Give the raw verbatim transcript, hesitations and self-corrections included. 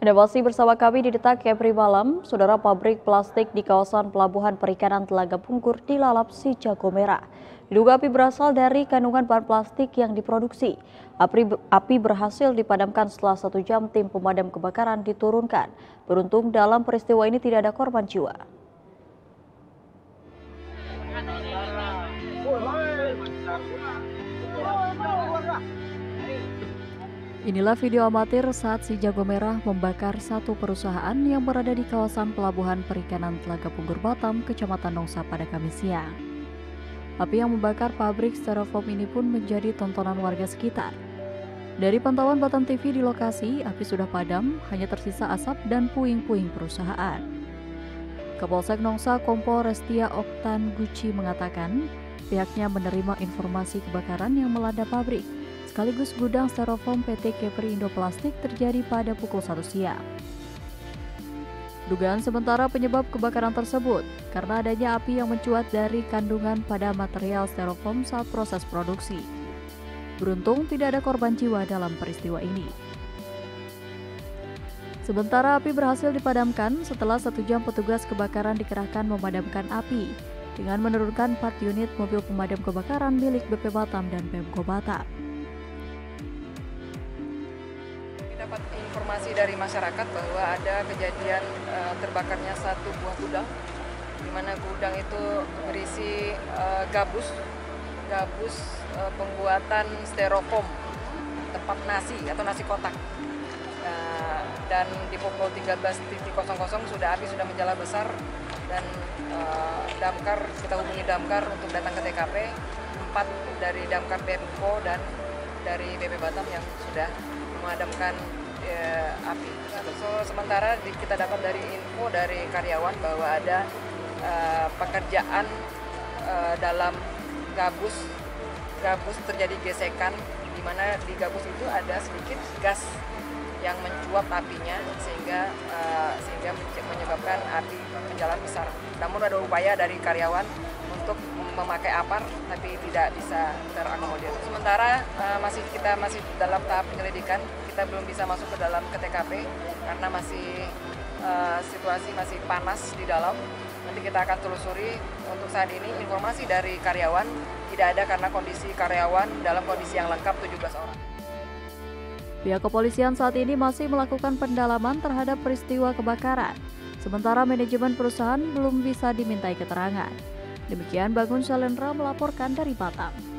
Anda masih bersama kami di Detak Kepri Malam. Saudara, pabrik plastik di kawasan Pelabuhan Perikanan Telaga Pungkur dilalap si jago merah. Diduga api berasal dari kandungan bahan plastik yang diproduksi. Api, api berhasil dipadamkan setelah satu jam tim pemadam kebakaran diturunkan. Beruntung dalam peristiwa ini tidak ada korban jiwa. Inilah video amatir saat si jago merah membakar satu perusahaan yang berada di kawasan Pelabuhan Perikanan Telaga Pungkur Batam, Kecamatan Nongsa pada Kamis siang. Api yang membakar pabrik styrofoam ini pun menjadi tontonan warga sekitar. Dari pantauan Batam T V di lokasi, api sudah padam, hanya tersisa asap dan puing-puing perusahaan. Kapolsek Nongsa Kompol Restia Oktan Guci mengatakan, pihaknya menerima informasi kebakaran yang melanda pabrik sekaligus gudang styrofoam P T Kepri Indoplastik terjadi pada pukul satu siang. Dugaan sementara penyebab kebakaran tersebut karena adanya api yang mencuat dari kandungan pada material styrofoam saat proses produksi. Beruntung tidak ada korban jiwa dalam peristiwa ini. Sementara api berhasil dipadamkan setelah satu jam petugas kebakaran dikerahkan memadamkan api dengan menurunkan empat unit mobil pemadam kebakaran milik B P Batam dan Pemko Batam. Dapat informasi dari masyarakat bahwa ada kejadian uh, terbakarnya satu buah gudang, di mana gudang itu berisi uh, gabus, gabus uh, pembuatan styrofoam tempat nasi atau nasi kotak. Uh, dan di pukul tiga belas sudah api sudah menjala besar dan uh, damkar, kita hubungi damkar untuk datang ke T K P, empat dari damkar Pemko dan dari B P Batam yang sudah memadamkan ya, api. So, sementara di, kita dapat dari info dari karyawan bahwa ada uh, pekerjaan uh, dalam gabus, gabus terjadi gesekan, di mana di gabus itu ada sedikit gas yang mencuat apinya sehingga uh, sehingga menyebabkan api menjalar besar. Namun ada upaya dari karyawan untuk memakai apar tapi tidak bisa terakomodir. Sementara uh, masih kita masih dalam tahap penyelidikan, kita belum bisa masuk ke dalam ke T K P karena masih uh, situasi masih panas di dalam. Nanti kita akan telusuri. Untuk saat ini informasi dari karyawan tidak ada karena kondisi karyawan dalam kondisi yang lengkap tujuh belas orang. Pihak kepolisian saat ini masih melakukan pendalaman terhadap peristiwa kebakaran. Sementara manajemen perusahaan belum bisa dimintai keterangan. Demikian Bangun Shalendra melaporkan dari Batam.